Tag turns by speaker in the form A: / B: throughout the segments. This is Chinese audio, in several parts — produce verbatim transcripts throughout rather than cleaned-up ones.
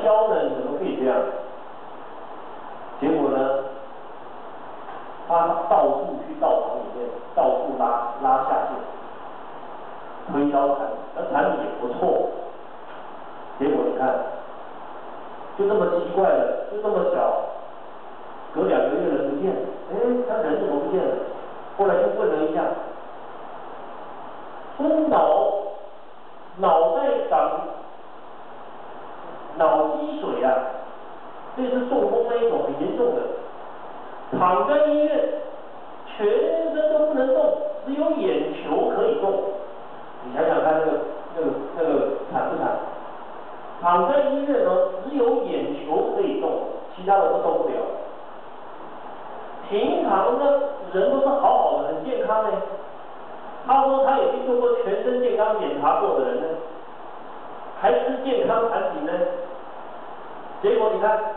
A: 教呢，你怎么可以这样？结果呢，他到处去道场里面，到处拉拉下线，推销产品，那产品也不错。结果你看，就这么奇怪了，就这么小，隔两个月人不见了，哎，他人怎么不见了？后来就问了一下，说脑脑袋长脑积水啊，这是中风那一种很严重的，躺在医院，全身都不能动，只有眼球可以动。你想想看，那个那个那个惨不惨？躺在医院呢，只有眼球可以动，其他的都动不了。平常呢，人都是好好的，很健康呢。他说他已经做过全身健康检查过的人呢，还吃健康产品呢。结果你看，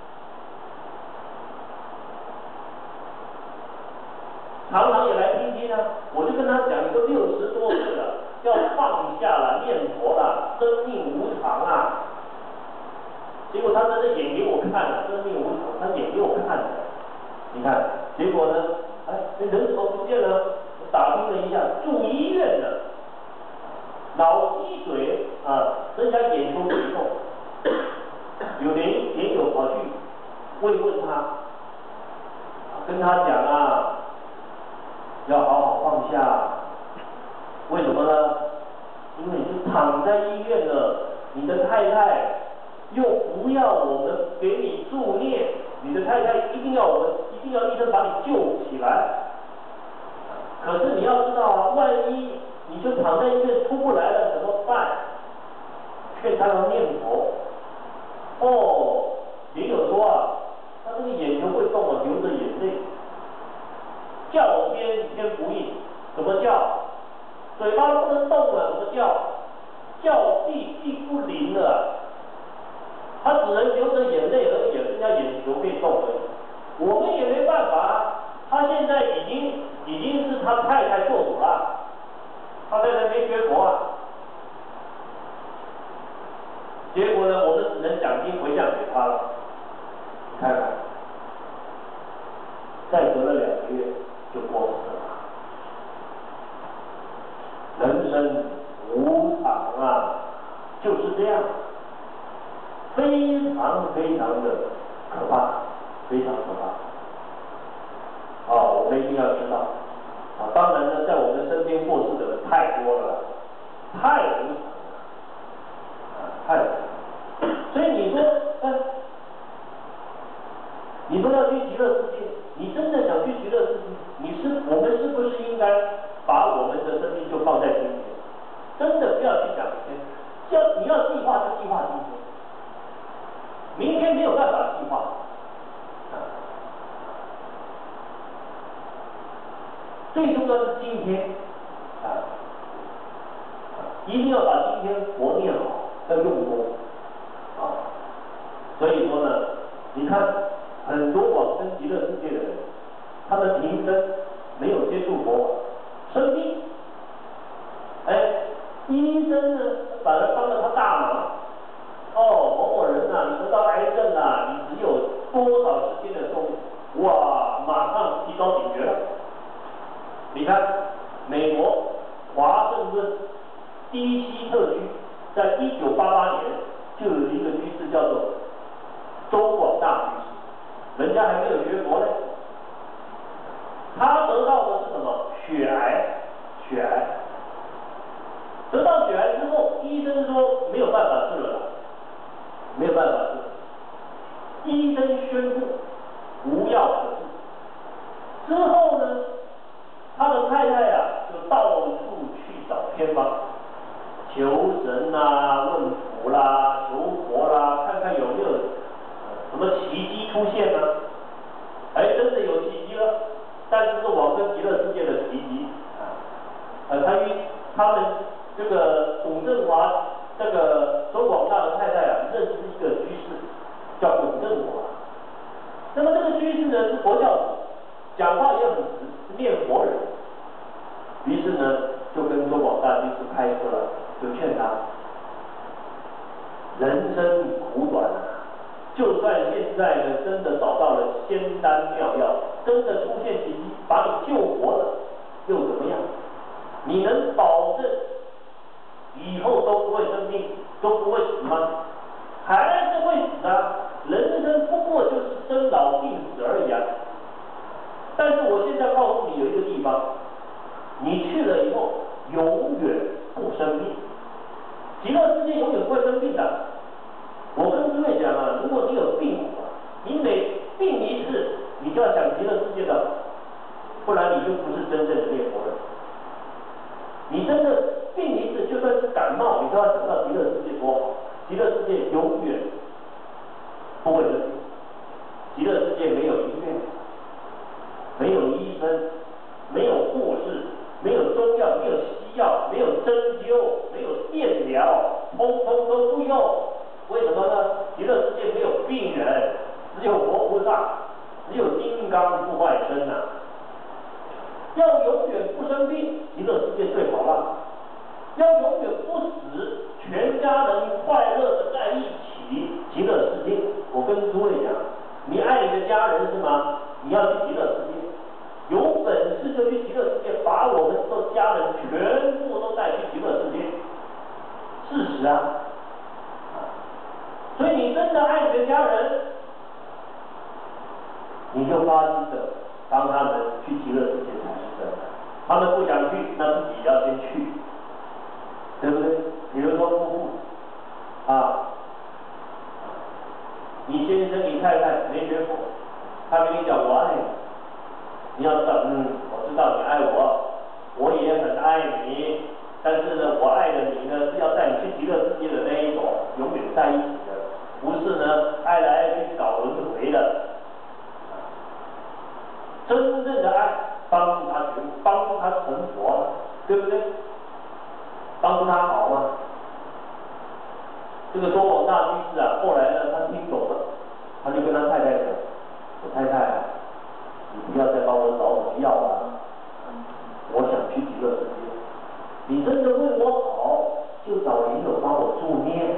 A: 常常也来听听啊，我就跟他讲，你都六十多岁了，要放下了，念佛了，生命无常啊。结果他真的演给我看了，生命无常，他演给我看的。你看，结果呢，哎，人怎么不见了？我打听了一下，住医院的，脑积水啊，增加眼球运动。有连连友跑去慰问他，跟他讲啊，要好好放下。为什么呢？因为你是躺在医院了，你的太太又不要我们给你助念，你的太太一定要我们一定要医生把你救起来。可是你要知道啊，万一你就躺在医院出不来了怎么办？劝他要念佛。哦，也有说啊，他这个眼球会动啊，流着眼泪，叫天天不应，怎么叫？嘴巴都不能动了，怎么叫？叫地地不灵了，他只能流着眼泪而已，人家眼球可以动而已。我们也没办法，他现在已经已经是他太太做主了，他太太没学佛啊。结果呢，我们只能奖金回向给他了。你看看，再隔了两个月就过世了。人生无常啊，就是这样，非常非常的可怕，非常可怕。啊，我们一定要知道。啊，当然呢，在我们身边过世的人太多了，太无常了。太，所以你说，哎，你说要去极乐世界，你真的想去极乐世界，你是我们是不是应该把我们的生命就放在今天？真的不要去想明天，要你要计划就计划今天，明天没有办法计划。啊，最重要是今天，啊，一定要把今天佛念好。要用功啊，所以说呢，你看很多往生极乐世界的人，他们平生没有接触佛法，生病，哎，医生呢反而帮了他大忙。哦，某某人呐、啊，你得到癌症啊，你只有多少时间的寿命？哇，马上提高警觉了。你看，美国华盛顿低西特区。在一九八八年，就有一个居士叫做周广大居士，人家还没有学佛呢。他得到的是什么？血癌，血癌。得到血癌之后，医生说没有办法治了，没有办法治。医生宣布无药可治。之后呢，他的太太啊，就到处去找偏方。求神啦，问佛啦，求佛啦，看看有没有什么奇迹出现呢？哎，真的有奇迹了，但是是往生极乐世界的奇迹啊！呃，他与他们这个董振华这个周广大的太太啊，认识一个居士，叫董振华。那么这个居士呢是佛教徒，讲话也很直，是念佛人。于是呢，就跟周广大居士开车了。就劝他，人生苦短啊， 就算现在呢真的找到了仙丹妙药，真的出现奇迹把你救活了，又怎么样？你能保证以后都不会生病，都不会死吗？还是会死啊！人生不过就是生老病死而已啊。但是我现在告诉你有一个地方，你去了以后永远不生病，极乐世界永远不会生病的。我跟诸位讲啊，如果你有病苦啊，你每病一次，你就要想极乐世界的，不然你就不是真正的念佛人。你真的病一次，就算是感冒，你都要想到极乐世界多好。极乐世界永远不会生病，极乐世界没有医院，没有医生，没有护士，没有中药，没有西药，没有针灸，没有电疗，通通都不用。为什么呢？极乐世界没有病人，只有活菩萨，只有金刚不坏身呐、啊。要永远不生病，极乐世界最好了。要永远不死，全家人快乐的在一起，极乐世界。我跟诸位讲，你爱你的家人是吗？你要去极乐世界，有本事就去极乐世界，把我们的家人全部都带去极乐世界。事实啊，所以你真的爱你的家人，你就发心的帮他们去极乐世界才是真的。他们不想去，那自己要先去。对不对？比如说夫妇啊，你先生、你太太没学佛，他跟你讲我爱你，你要知道，嗯，我知道你爱我，我也很爱你，但是呢，我爱的你呢是要带你去极乐世界的那一种，永远在一起的，不是呢爱来爱去搞轮回的。真正的爱，帮助他觉悟，帮助他成佛，对不对？帮助他好吗？这个多广大居士啊，后来呢，他听懂了，他就跟他太太讲：“我太太，你不要再帮我找什么药了，我想去极乐世界。你真的为我好，就找灵友帮我助念。”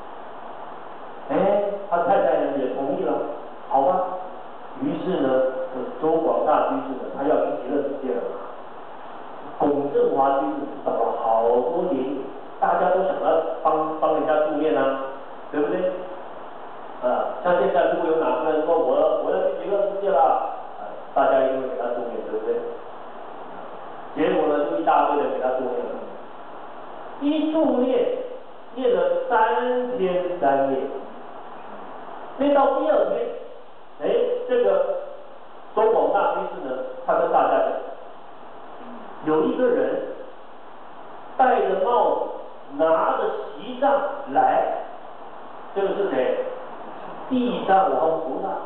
A: 哎，他太太呢也同意了，好吧。于是呢，周广大居士呢，他要去极乐世界了。龚正华居士找了好多年，大家都想要帮帮人家助念啊，对不对？啊，像现在如果有哪个人说我我要去极乐世界了，啊，大家一定会给他助念，对不对？结果呢，就一大堆人给他助念了，一助念念了三天三夜，念到第二天，哎，这个周广大居士呢，他跟大家讲。有一个人戴着帽子，拿着席杖来，这个是谁？地藏王菩萨。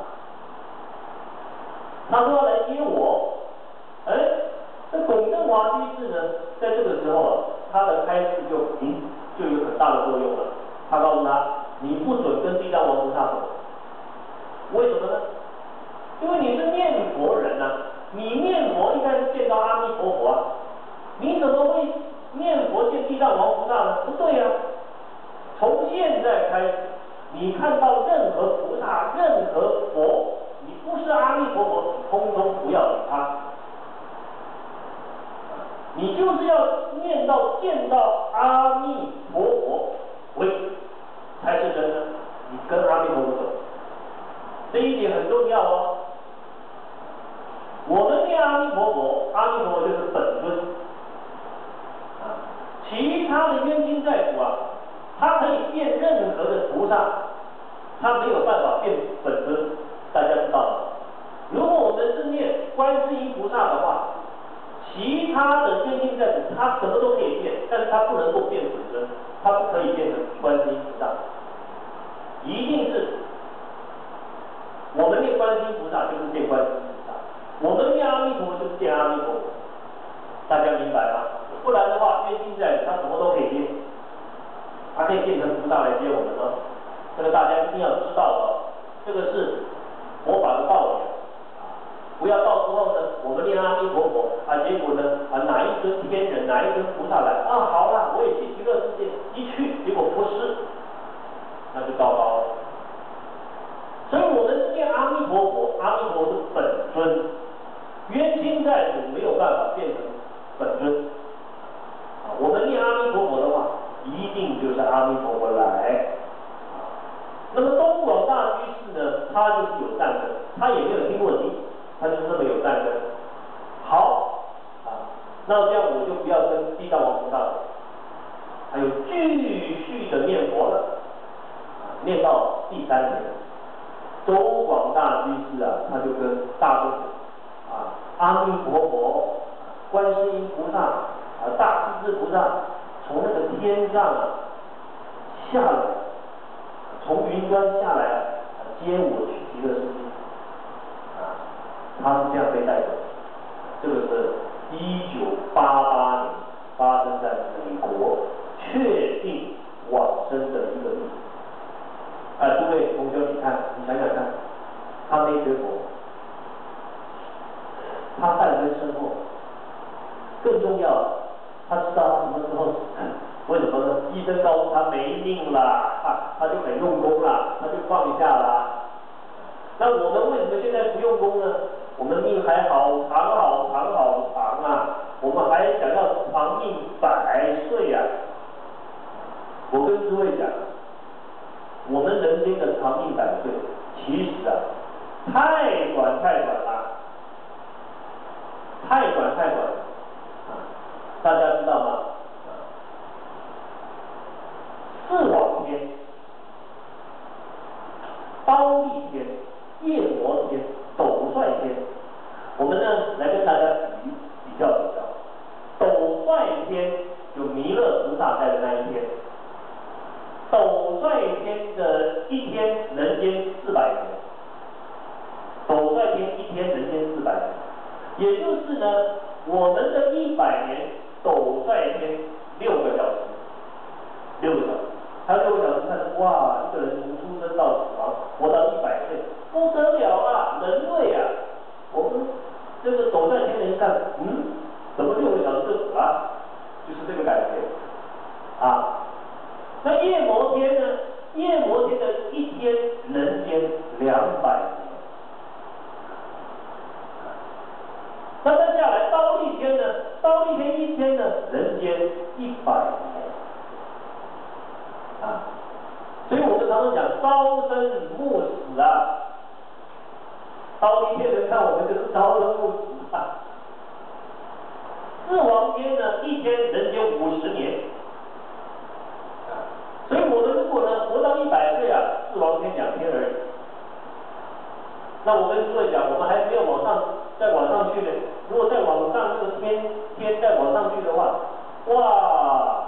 A: 他说要来接我。哎，这龚正华居士呢，在这个时候啊，他的开示就嗯就有很大的作用了。他告诉他，你不准跟地藏王菩萨走。为什么呢？因为你是念佛人呐、啊。你念佛应该是见到阿弥陀佛啊，你怎么会念佛见地藏王菩萨呢？不对呀、啊！从现在开始，你看到任何菩萨、任何佛，你不是阿弥陀佛，你通通不要理他。你就是要念到见到阿弥陀佛为才是真的，你跟阿弥陀佛走，这一点很重要哦。我们念阿弥陀佛，阿弥陀佛就是本尊啊。其他的冤亲债主啊，他可以变任何的菩萨，他没有办法变本尊。大家知道吗？如果我们是念观世音菩萨的话，其他的冤亲债主他什么都可以变，但是他不能够变本尊，他不可以变成观世音菩萨，一定是我们念观世音菩萨就是念观世音菩萨。我们念阿弥陀佛就是念阿弥陀佛，大家明白吗？不然的话，冤亲债主他什么都可以变，他可以变成菩萨来接我们哦。这个大家一定要知道哦，这个是佛法的道理啊！不要到时候呢，我们念阿弥陀佛啊，结果呢啊哪一尊天人哪一尊菩萨来啊，好了，我也去极乐世界，一去结果不是，那就糟糕了。 那么东广大居士呢，他就是有善根，他也没有听过你，他就是这么有善根。好啊，那这样我就不要跟地藏王菩萨了，还有继续的念佛了，啊，念到第三年，东广大居士啊，他就跟大众啊，阿弥陀佛、观世音菩萨啊、大势至菩萨从那个天上啊下来。从云端下来啊，接我去极乐世界啊，他是这样被带走。这个是一九八八年发生在美国确定往生的一个例子。啊，诸位同学，你看，你想想看，他没学佛，他善根深厚，更重要，他知道他什么时候死。为什么呢？医生告诉他没命啦，他他就很用功啦，他就放下啦。那我们为什么现在不用功呢？我们命还好长好长好长啊，我们还想要长命百岁啊。我跟诸位讲，我们人间的长命百岁，其实啊，太短太短了，太短太短了啊！大家知道吗？四王天、刀立天、夜摩天、斗率天，我们呢来跟大家比比较比较。斗率天就弥勒菩萨在的那一天，斗率天的一天人间四百年，斗率天一天人间四百年，也就是呢我们的一百年斗率天六个小时，六个小时。他六个小时看，哇，一个人从出生到死亡，活到一百岁，不得了啊，人类啊！我们这个斗率天人一看，嗯，怎么六个小时就死了？就是这个感觉啊。那夜摩天呢？夜摩天的一天人间两百年。那再下来刀立天呢？刀立天一天呢，人间一百年。啊，所以我们常常讲朝生暮死啊，刀立天人看我们就是朝生暮死啊。四王天呢，一天人间五十年，啊，所以我们如果呢活到一百岁啊，四王天两天而已。那我跟诸位讲，我们还没有往上再往上去呢，如果再往上这个天天再往上去的话，哇！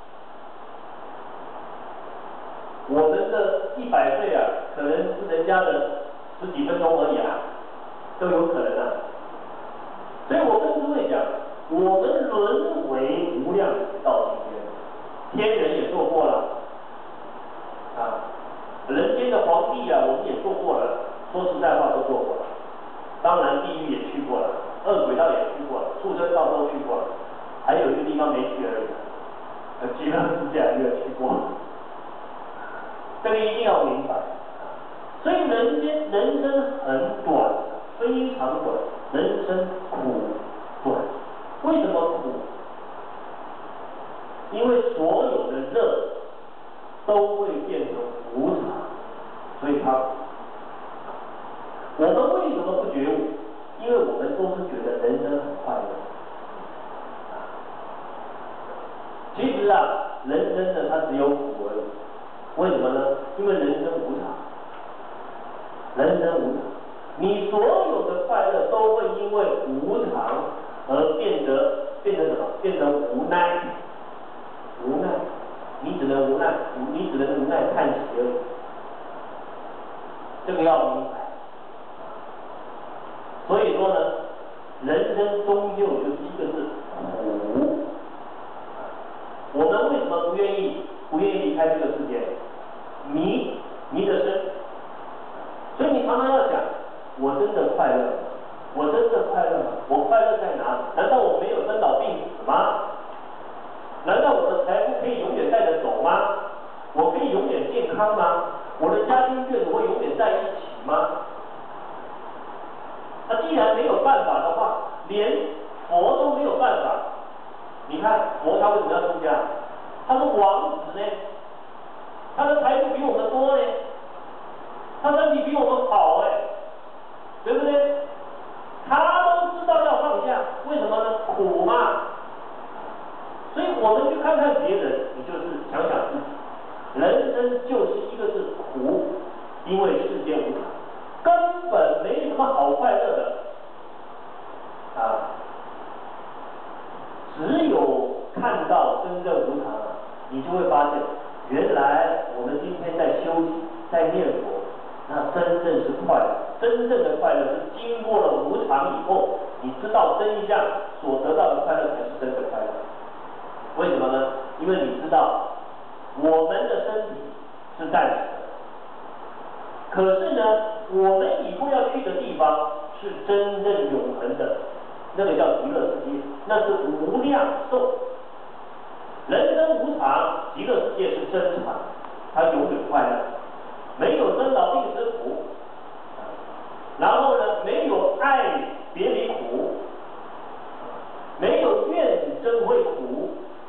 A: 我们的一百岁啊，可能是人家的十几分钟而已啊，都有可能啊。所以我跟诸位讲，我们轮回无量到今天，天人也做过了，啊，人间的皇帝啊，我们也做过了，说实在话都做过了。当然地狱也去过了，恶鬼道也去过了，畜生道都去过了，还有一个地方没去而已，呃，极乐世界还没有去过。这个一定要明白，所以人间人生很短，非常短，人生苦短。为什么苦？因为所有的热都会变成无常，所以它苦。我们为什么不觉悟？因为我们都是觉得人生很快乐。其实啊，人生呢，它只有苦而已。为什么呢？因为人生无常，人生无常，你所有的快乐都会因为无常而变得变成什么？变成无奈，无奈，你只能无奈，你只能无奈叹息而已。这个要明白。所以说呢，人生终究就是一个是苦。我们为什么不愿意不愿意离开这个世界？迷迷得深，所以你常常要想，我真的快乐，我真的快乐吗？我快乐在哪里？难道我没有生老病死吗？难道我的财富可以永远带着走吗？我可以永远健康吗？我的家庭眷属会永远在一起吗？那既然没有办法的话，连佛都没有办法。你看佛他为什么要出家？他是王子呢，他的财富比我们多呢， 那真正是快乐。真正的快乐是经过了无常以后，你知道真相所得到的快乐才是真的快乐。为什么呢？因为你知道我们的身体是暂时的，可是呢，我们以后要去的地方是真正永恒的，那个叫极乐世界，那是无量寿。人生无常，极乐世界是真常，它永远快乐，没有生老病死苦，然后呢，没有爱别离苦，没有怨憎会苦。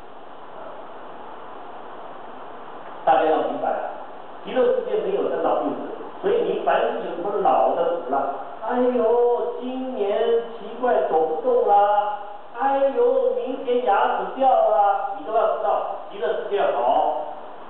A: 大家要明白，极乐世界没有生老病死，所以你凡是有什么老的苦啦，哎呦，今年奇怪走不动啦，哎呦，明天牙齿掉啦，你都要知道，极乐世界好，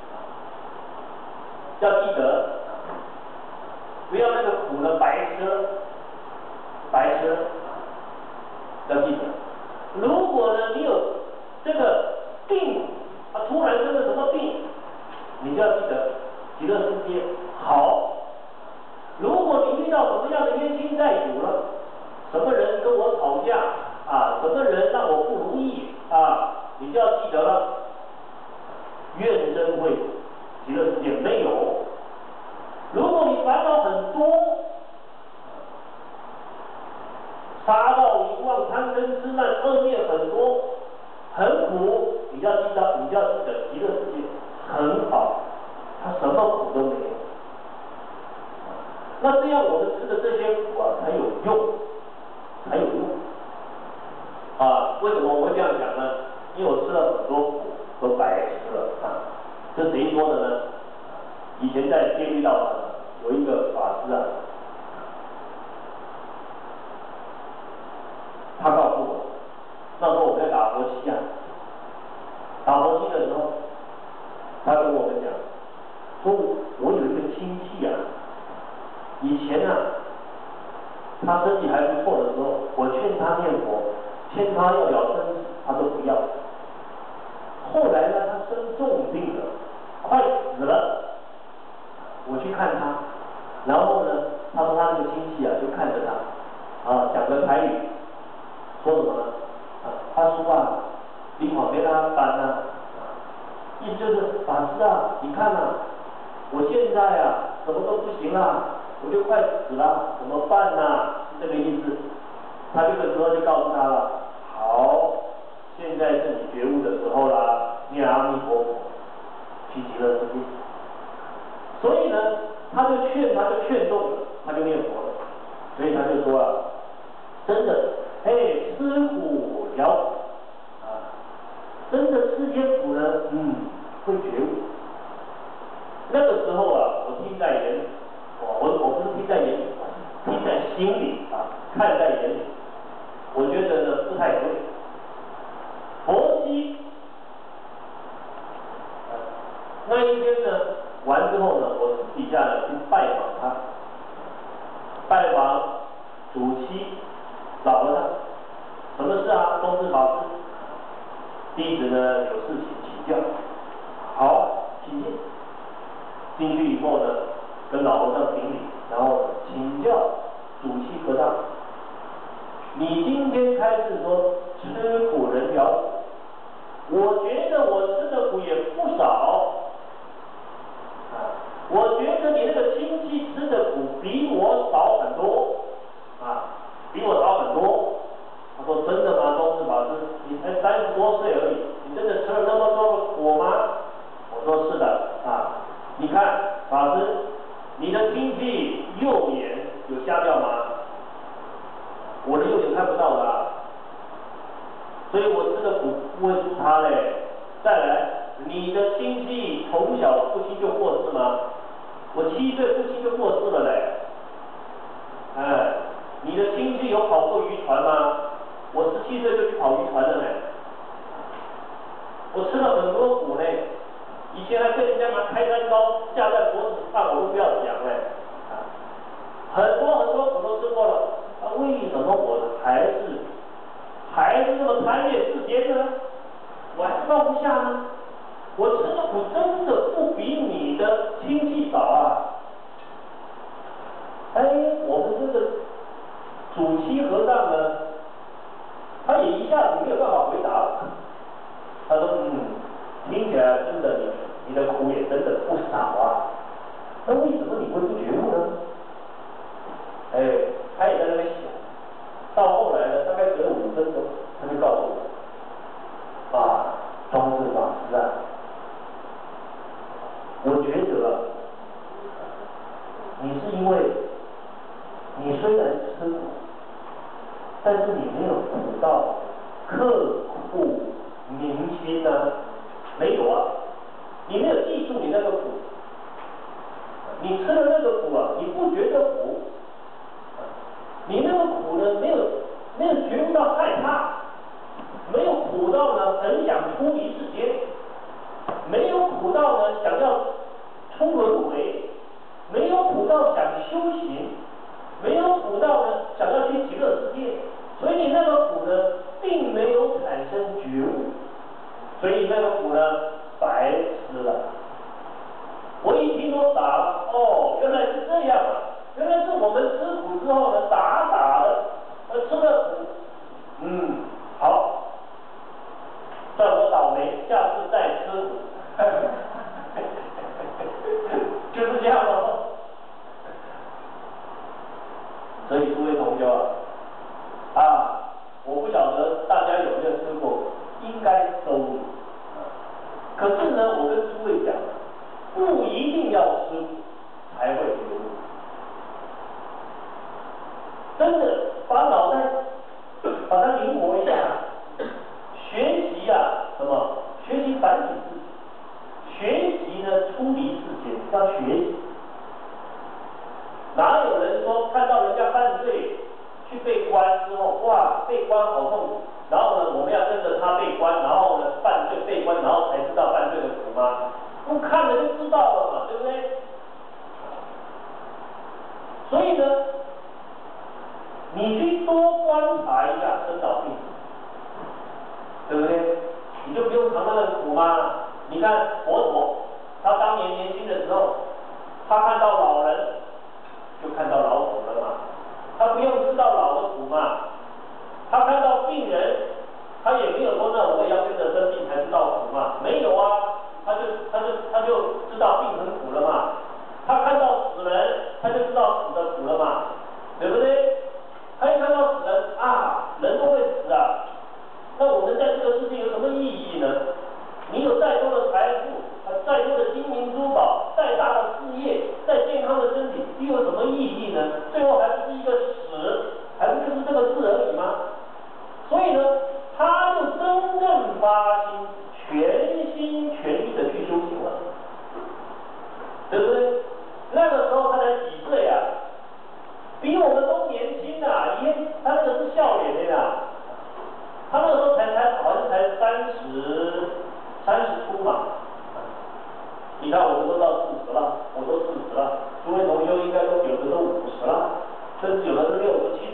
A: 要记得，不要那个苦的白车，白车，要记得。如果呢，你有这个病，啊，突然生了什么病，你就要记得，极乐世界好。如果你遇到什么样的冤亲债主了，什么人跟我吵架啊，什么人让我不如意啊，你就要记得了，怨憎会，极乐世界没有。如果你烦恼很多，杀盗淫妄贪嗔痴慢恶业很多，很苦，你要记得，你就要记得，极乐世界很好，它什么苦都没有。那这样我们吃的这些苦啊，才有用，才有用。啊，为什么我会这样讲呢？因为我吃了很多苦，都白吃了啊。这谁说的呢？以前在监狱道场有一个法师啊，他告诉我，那时候我在打佛七啊，打佛七的时候，他跟我们讲，说我有一个亲戚啊，以前啊，他身体还不错的时候，我劝他念佛，劝他要了生死，他都不要。后来呢，他生重病了，快死了。我去看他，然后呢，他说他那个亲戚啊，就看着他，啊，讲个台语，说什么呢？啊，他说啊，你旁边他班啊，意思就是法师啊，你看啊，我现在啊，什么都不行了，我就快死了，怎么办呢、啊？是这个意思。他这个时候就告诉他了，好，现在是你觉悟的时候啦，念阿弥陀佛，去极乐世界。所以呢，他就劝，他就劝动了，他就念佛了。所以他就说啊，真的，哎，吃苦了啊，真的吃些苦呢，嗯，会觉悟。那个时候啊，我听在眼里，我我我不是听在眼里，听在心里啊，看在眼里。我觉得呢不太对。佛七，啊，那一天呢完之后呢，我私底下呢去拜访他，拜访主七老和尚，什么事啊？宗智法师，弟子呢有事情请教。好，请进。进去以后呢，跟老和尚顶礼，然后请教主七和尚。你今天开始说吃苦人了，我觉得我吃的苦也不少啊，我觉得你那个亲戚吃的苦比我少很多啊，比我少很多。他说真的吗，宗智法师？你才三十多岁而已，你真的吃了那么多的苦吗？我说是的啊，你看法师，你的亲戚右眼有瞎掉吗？我的右眼看不到的、啊，所以我吃的苦不会输他嘞。再来，你的亲戚从小父亲就过世吗？我七岁父亲就过世了嘞。哎，你的亲戚有跑过渔船吗？我十七岁就去跑渔船了嘞。我吃了很多苦嘞，以前还被人家拿开山刀架在脖子上，我都不要讲嘞。啊，很多很多苦都吃过了。那、啊、为什么我还是还是这么贪恋世间呢？我还是放不下呢？我吃的苦真的不比你的亲戚少啊！ 主七和尚呢，他也一下子没有办法回答了。他说：“嗯，听起来真的你你的苦也真的不少啊。那为什么你会不觉悟呢？”哎，他也在那边想。到后来呢，大概隔了五分钟，他就告诉我：“啊，庄智法师啊，我觉得啊，你是因为你虽然吃苦，但是你没有苦到刻苦铭心啊，没有啊，你没有记住你那个苦，你吃了那个苦啊，你不觉得苦。”你那个苦呢，没有没有觉悟到害怕，没有苦到呢很想出离世间，没有苦到呢想要出轮回，没有苦到想修行，没有苦到呢想要去极乐世界，所以你那个苦呢并没有产生觉悟，所以那个苦呢白吃了。我一听都傻了，哦，原来是这样啊！原来是我们吃苦之后呢，打打的，呃，吃了苦，嗯，好，算我倒霉，下次再吃苦，就是这样咯。所以诸位同学啊，啊，我不晓得大家有没有吃过，应该都有。可是呢，我跟诸位讲，不一定要吃苦才会觉悟。真的把脑袋把它灵活一下，学习啊什么？学习反省自己，学习呢出离世间，要学习。哪有人说看到人家犯罪去被关之后，哇，被关好痛苦，然后呢我们要跟着他被关，然后呢犯罪被关，然后才知道犯罪的苦吗？不看了就知道了嘛，对不对？所以呢，你去多观察一下生老病死，对不对？你就不用尝那个苦吗？你看佛陀，他当年年轻的时候，他看到老人，就看到老苦了嘛。他不用知道老的苦嘛。他看到病人，他也没有说那我也要跟着生病才知道苦嘛，没有啊，他就他就他就知道病很苦了嘛。他看到死人，他就知道死的苦了嘛，对不对？他一看到死人啊，人都会死啊，那我们在这个世界有什么意义呢？你有再多的财富，再多的金银珠宝，再大的事业，再健康的身体，又有什么意义呢？最后还不是一个死，还不就是这个字而已吗？所以呢，他就真正发心，全心全意的去修行了，对不对？那个时候他才几岁啊？比我们都年轻啊！因为他那个是笑脸的呀，他那个时候才才好像才三十三十出嘛。你看我们都到四十了，我都四十了，诸位同学应该都有的都五十了，甚至有的是六十七